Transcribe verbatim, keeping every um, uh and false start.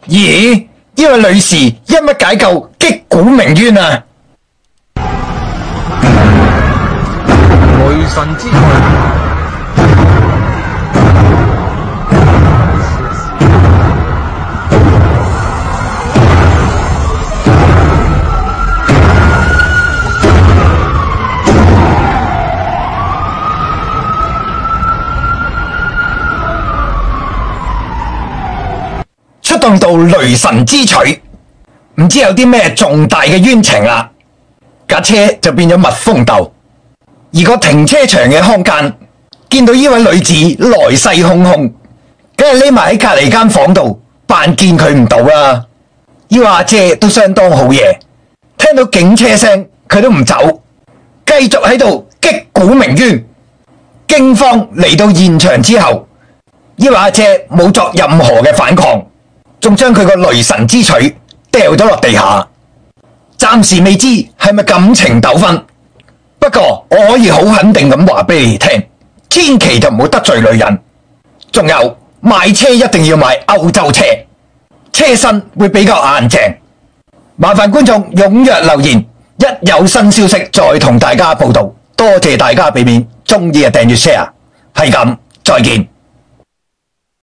咦？呢位女士因乜解救擊鼓鳴冤啊？ 雷神之錘。 出動到雷神之錘，唔知有啲咩重大嘅冤情啦。架車就變咗蜜蜂竇，而個停車場嘅看更見到呢位女子來勢洶洶，梗係匿埋喺隔籬間房度扮見佢唔到啦。呢位阿姐都相當好嘢，聽到警車聲佢都唔走，繼續喺度擊鼓鳴冤。警方嚟到現場之後，呢位阿姐冇作任何嘅反抗，仲將佢個雷神之錘掉咗落地下。暫時未知係咪感情糾紛，不過我可以好肯定咁話俾你聽，千祈就唔好得罪女人。仲有，買車一定要買歐洲車，車身會比較硬淨。麻煩觀眾踴躍留言，一有新消息再同大家報道。多謝大家俾面，鍾意就訂閱 share，係咁，再見。